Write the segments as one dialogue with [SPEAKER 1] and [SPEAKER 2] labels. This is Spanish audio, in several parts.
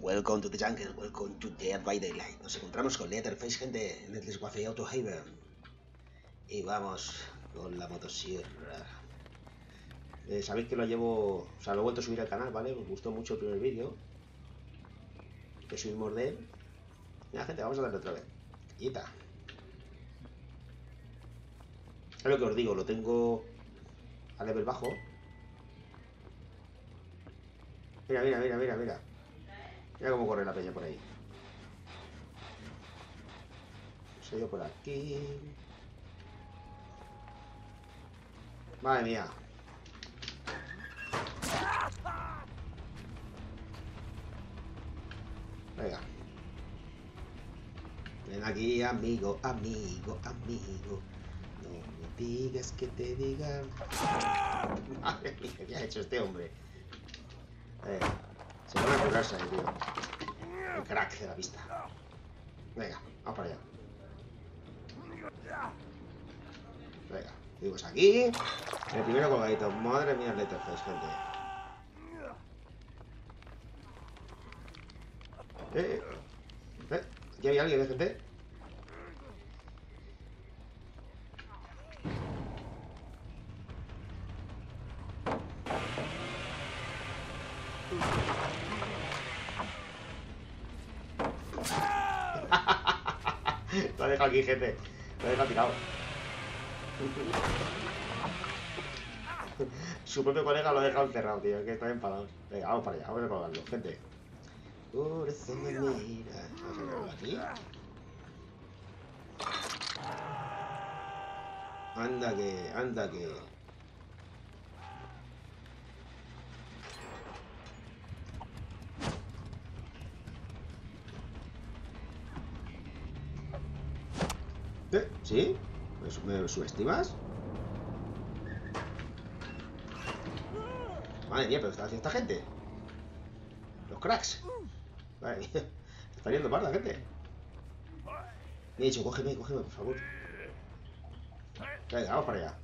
[SPEAKER 1] Welcome to the jungle, welcome to Dead by Daylight. Nos encontramos con Leatherface, gente, en el desguace Autohaven. Y vamos con la motosierra. Sabéis que lo llevo... O sea, lo he vuelto a subir al canal, ¿vale? Me gustó mucho el primer vídeo que subimos de él. Mira, gente, vamos a darle otra vez. Quita. Es lo que os digo, lo tengo a level bajo. Mira, mira, mira, mira, mira. Mira cómo corre la peña por ahí. Soy yo por aquí. Madre mía. Venga. Ven aquí, amigo, amigo, amigo. No me digas que te digan. Madre mía, ¿qué ha hecho este hombre? Se van a curarse ahí, tío. El crack de la pista. Venga, vamos para allá. Venga, seguimos aquí. El primero colgadito. Madre mía, Leatherface, gente. ¿Aquí hay alguien, gente? Lo ha dejado aquí, gente. Lo ha dejado tirado. Su propio colega lo ha dejado encerrado, tío. Que está enfadado. Venga, vamos para allá. Vamos a colgarlo, gente. Por eso me mira. Vamos a colgarlo aquí. Anda que, anda que. ¿Sí? ¿Me subestimas? Madre mía, pero está haciendo esta gente. Los cracks. Madre mía. Está yendo mal la gente. Me he dicho, cógeme, cógeme, por favor. Venga, vamos para allá.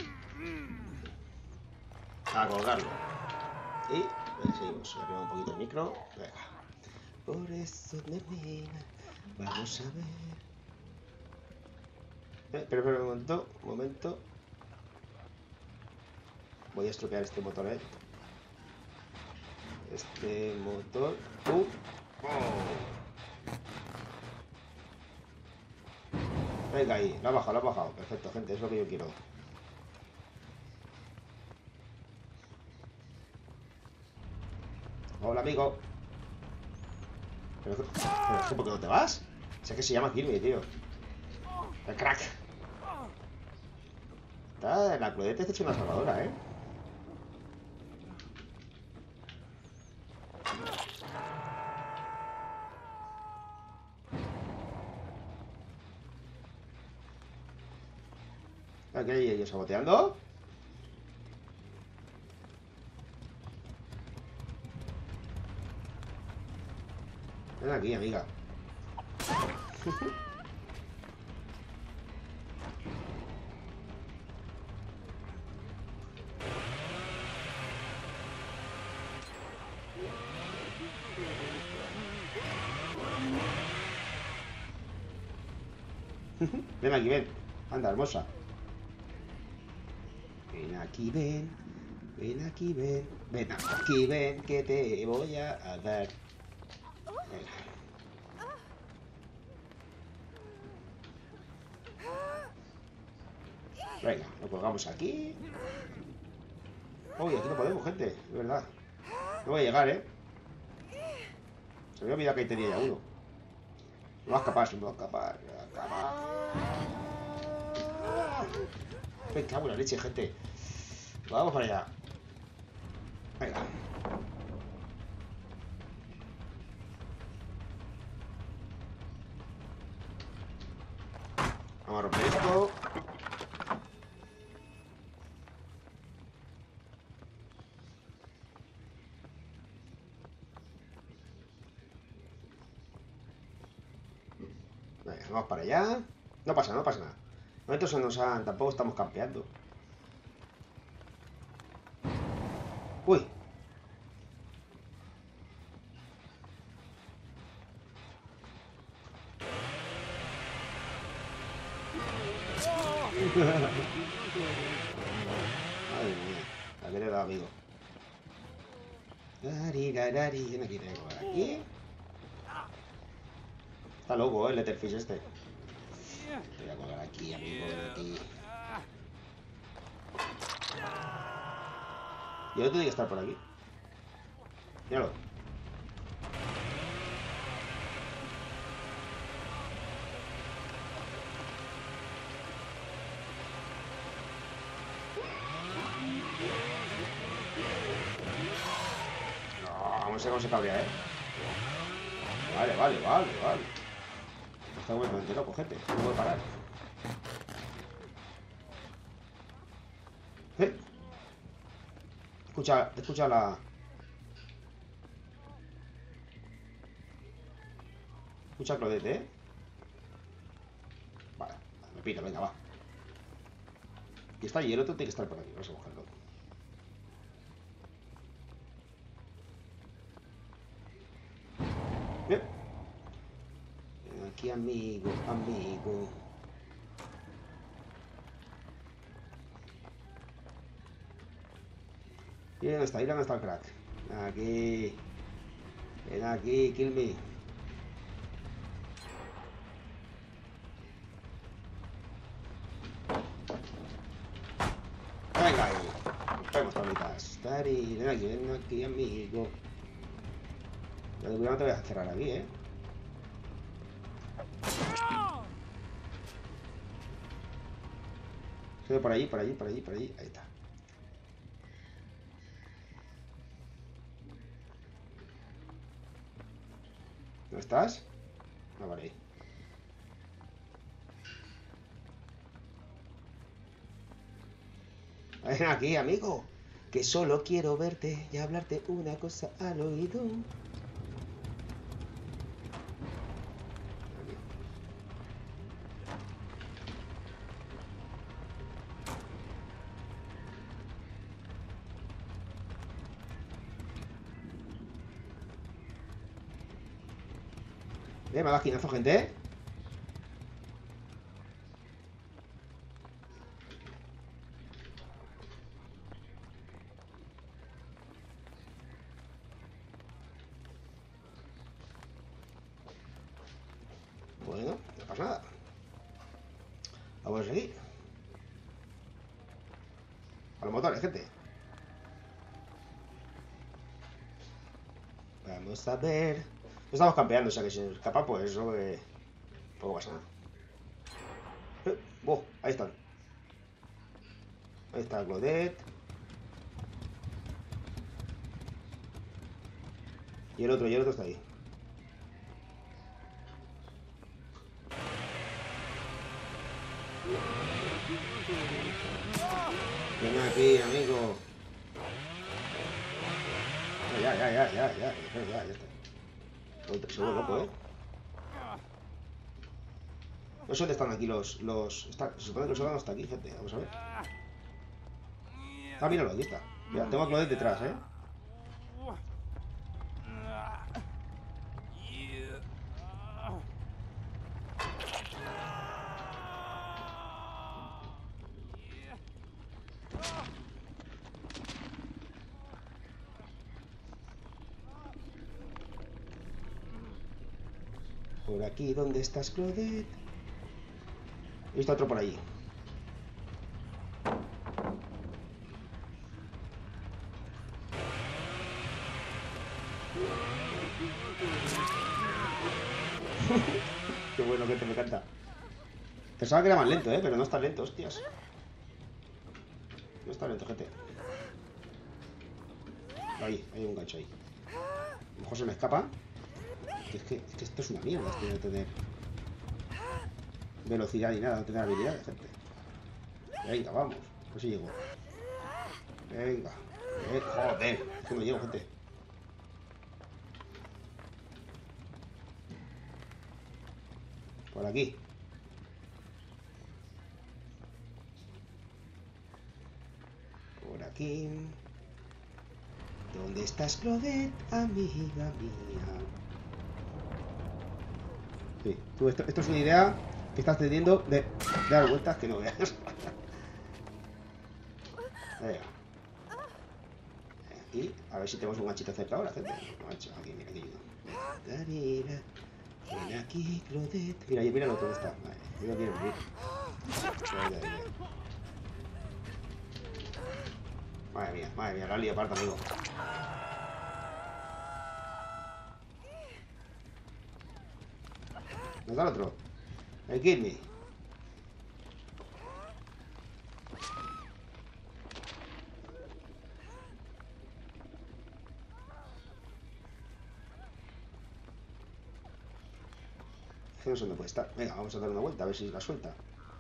[SPEAKER 1] A colgarlo. Y seguimos. Voy a poner un poquito el micro. Venga. Por eso, nena, vamos a ver. Pero un momento, un momento. Voy a estropear este motor, Este motor. Oh. Venga ahí, lo ha bajado, lo ha bajado. Perfecto, gente, es lo que yo quiero. Hola, amigo. Pero ¿por qué no te vas? Sé que se llama Kirby, tío. El crack. La Claudette está hecho una salvadora, ¿Qué hay ellos saboteando? Ven aquí, amiga. Ven aquí, ven. Anda, hermosa. Ven aquí, ven. Ven aquí, ven. Ven aquí, ven, que te voy a dar. Venga, lo colgamos aquí. Uy, aquí no podemos, gente. Es verdad. No voy a llegar, Se me ha olvidado que ahí tenía ya uno. No va a escapar, no va a escapar. No va a escapar. Me cago en la leche, gente. Vamos para allá. Venga. Vamos a romper esto. Venga, vamos para allá. No pasa, no pasa nada. De momento se nos han... Tampoco estamos campeando. Uy. Madre mía, la que le he dado, amigo. Dari, ¿quién aquí tengo? ¿Aquí? Está loco, el Letterfish este. Te voy a colgar aquí, amigo, aquí. Y otro tiene que estar por aquí. Míralo. No, no sé cómo se cabrea, ¿eh? Vale. Está completamente loco, gente. No puedo parar. ¿Eh? Escucha la... Escucha Claudette, ¿eh? Vale, me pira, venga, va. Y está ahí, el otro tiene que estar por aquí. Vamos a cogerlo. Bien. Aquí, amigo. Bien, ¿dónde está? ¿Dónde está el crack? Aquí. Ven aquí, kill me. Venga ahí. Rompemos tablitas. Dari, ven aquí, amigo. No te voy a cerrar aquí, ¿eh? Por allí. Ahí está. ¿No estás? Ah, vale. Ven aquí, amigo. Que solo quiero verte y hablarte una cosa al oído. Me da esquinazo, gente. Bueno, no pasa nada. Vamos a seguir. A los motores, gente. Vamos a ver. No estamos campeando, o sea que si nos escapa, pues no me... Poco pasa nada. Ahí están. Ahí está Claudette. Y el otro está ahí. Ven aquí, amigo. Ya está. Se vuelve loco, ¿eh? No sé dónde están aquí los... Se supone que los órganos están aquí, gente. Vamos a ver. Ah, míralo, aquí está. Mira, tengo a Claudette detrás, ¿eh? Por aquí, ¿dónde estás, Claudette? He visto otro por allí. Qué bueno que te me encanta. Pensaba que era más lento, pero no está lento, hostias. No está lento, gente. Ahí, hay un gancho ahí. A lo mejor se me escapa. Es que esto es una mierda, esto de no tener velocidad ni nada, no tener habilidades, gente. Venga, vamos. Pues si llego. Venga. Joder, que no llego, gente. Por aquí. Por aquí. ¿Dónde estás, Claudette, amiga mía? Sí, tú, esto es una idea que estás teniendo de dar vueltas que no veas. Venga. Y a ver si tenemos un ganchito cerca ahora, gente. Macho, aquí, mira, aquí. Mira, ven aquí, Claudette. Mira, mira el otro, ¿dónde está? Vale, yo no quiero morir. Madre mía, la lía parta, amigo. ¿Dónde está el otro? El kill me. No sé dónde puede estar. Venga, vamos a dar una vuelta a ver si la suelta.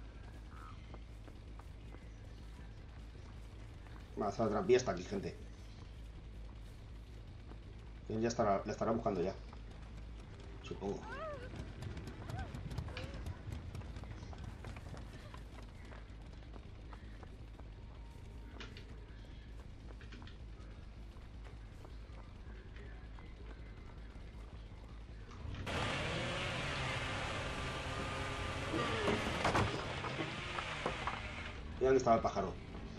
[SPEAKER 1] Va a hacer la trampilla está aquí, gente. Él ya estará, la estará buscando ya. Supongo. ¿Y dónde estaba el pájaro?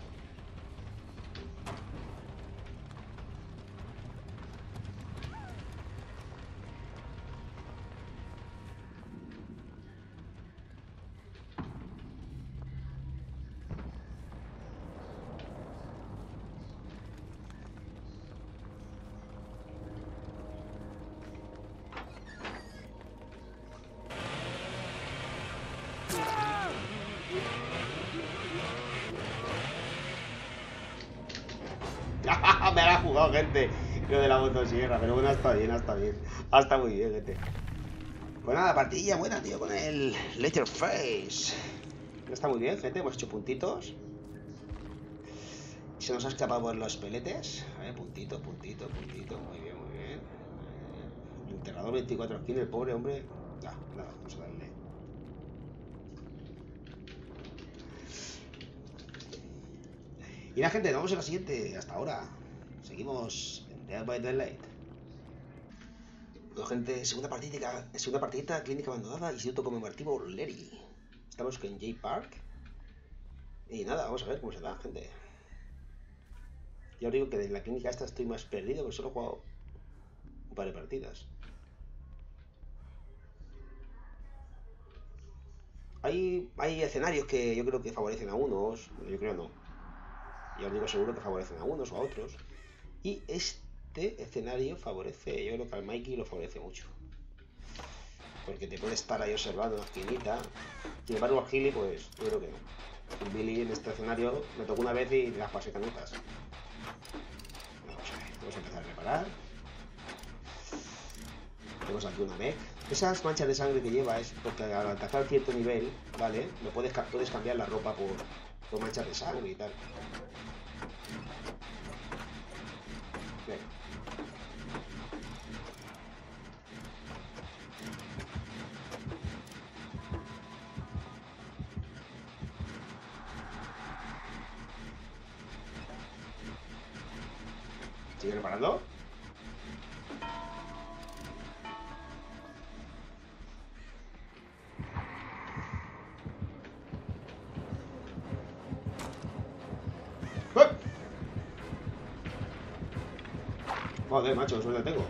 [SPEAKER 1] Me la ha jugado, gente. Lo de la motosierra, pero bueno, está bien, está bien. Está muy bien, gente. Pues nada, partidilla buena, tío, con el Letterface. Está muy bien, gente. Hemos hecho puntitos. Se nos ha escapado por los peletes. A ver, puntito, puntito, puntito. Muy bien, muy bien. El enterrador 24 aquí, el pobre hombre. Nada, vamos a darle. Y la gente, nos vemos en la siguiente. Hasta ahora. Seguimos en Dead by Daylight. Bueno, gente, segunda partidita, clínica abandonada, Instituto Conmemorativo Leri. Estamos con Jay Park. Y nada, vamos a ver cómo se da, gente. Ya os digo que de la clínica esta estoy más perdido, porque solo he jugado un par de partidas. Hay escenarios que yo creo que favorecen a unos, yo creo no. Ya os digo seguro que favorecen a unos o a otros. Y este escenario favorece, yo creo que al Mikey lo favorece mucho. Porque te puede estar ahí observando en la esquinita. Sin embargo, al Gili, pues yo creo que no. El Billy en este escenario me tocó una vez y las pasé canutas. Vamos a empezar a reparar. Tenemos aquí una mech. Esas manchas de sangre que lleva es porque al alcanzar cierto nivel, ¿vale? No puedes cambiar la ropa por manchas de sangre y tal. Venga. ¿Sigue reparando? Joder, macho, suerte tengo.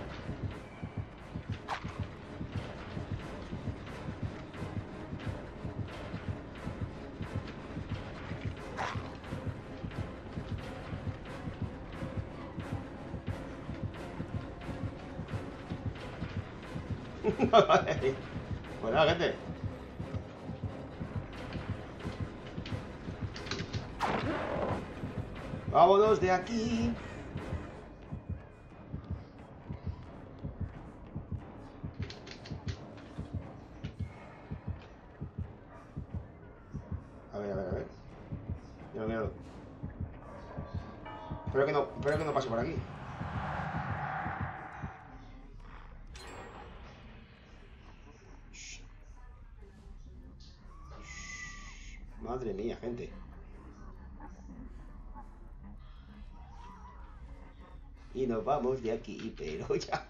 [SPEAKER 1] Pues nada, gente. Vámonos de aquí. A ver, a ver, a ver. Mira, mira. Espero que no pase por aquí. Madre mía, gente. Y nos vamos de aquí, pero ya.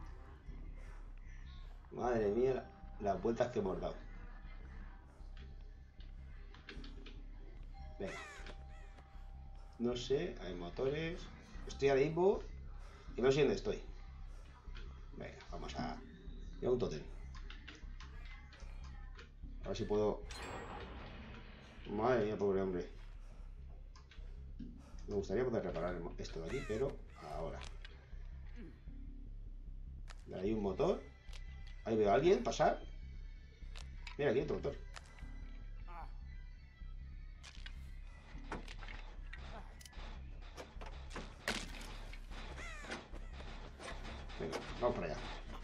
[SPEAKER 1] Madre mía, las vueltas que hemos dado. Venga. No sé, hay motores. Estoy a limbo y no sé dónde estoy. Venga, vamos a... Mira un tótem. A ver si puedo... Madre mía, pobre hombre. Me gustaría poder reparar esto de aquí, pero ahora. Hay un motor. Ahí veo a alguien pasar. Mira, aquí otro motor. Venga, vamos para allá.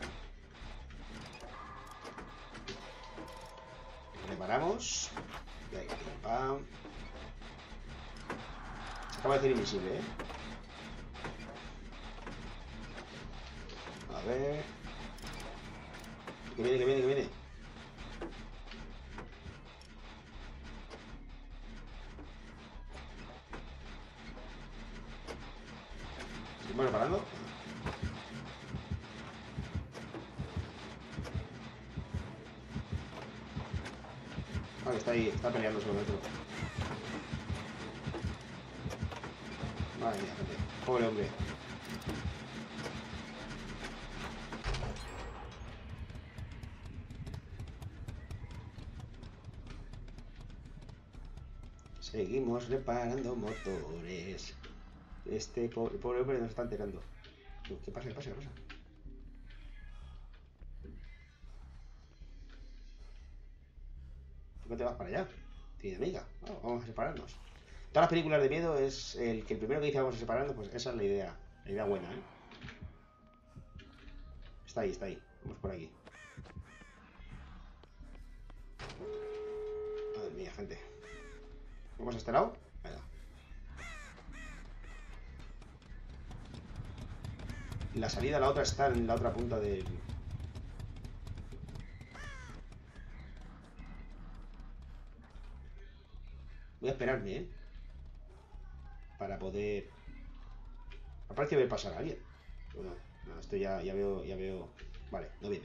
[SPEAKER 1] Reparamos. Venga, pim, pam. Se acaba de hacer invisible, ¿eh? A ver. Que viene, que viene, que viene. ¿Seguimos reparando? Vale, está ahí, está peleando sobre el otro. Madre mía, gente. Pobre hombre. Seguimos reparando motores. Este pobre hombre nos está enterando. ¿Qué pasa? ¿Qué pasa? ¿Qué pasa? ¿Por qué te vas para allá? Tiene amiga. Vamos a separarnos. Todas las películas de miedo es el que el primero que dice vamos a separarnos, pues esa es la idea. La idea buena, ¿eh? Está ahí, está ahí. Vamos por aquí. Madre mía, gente. ¿Vamos a este lado? Venga. La salida, la otra está en la otra punta del... Voy a esperarme, ¿eh? Para poder... Me parece ver pasar a alguien. Bueno, no, esto ya veo... Vale, no viene.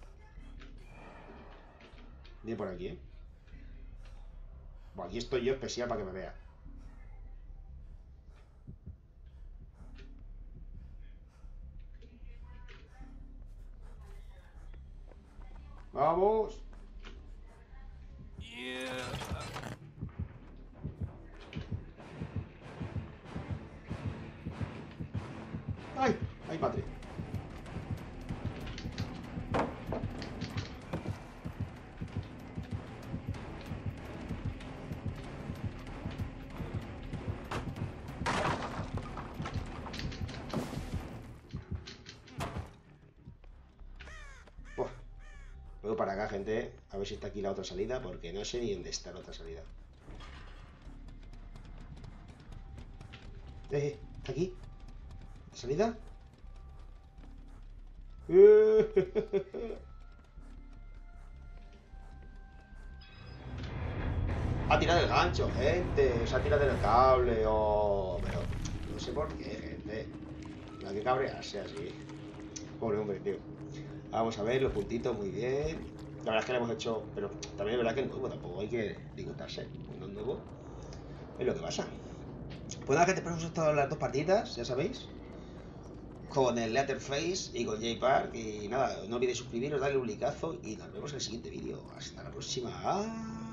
[SPEAKER 1] Viene por aquí, ¿eh? Bueno, aquí estoy yo especial para que me vea. ¡Vamos! ¡Ay! ¡Ay, padre! Buah. Voy para acá, gente. A ver si está aquí la otra salida, porque no sé ni dónde está la otra salida. ¿Está aquí? ¿La salida? Ha tirado el gancho, gente. Se ha tirado el cable. Oh, pero no sé por qué, gente. No hay que cabrearse así. Pobre hombre, tío. Vamos a ver los puntitos, muy bien. La verdad es que lo hemos hecho, pero también es verdad que es nuevo, tampoco hay que disgustarse. No es nuevo, es lo que pasa. Pues nada, gente, espero que os haya gustado las dos partidas, ya sabéis. Con el Letterface y con J-Park. Y nada, no olvidéis suscribiros, darle un likeazo y nos vemos en el siguiente vídeo. Hasta la próxima.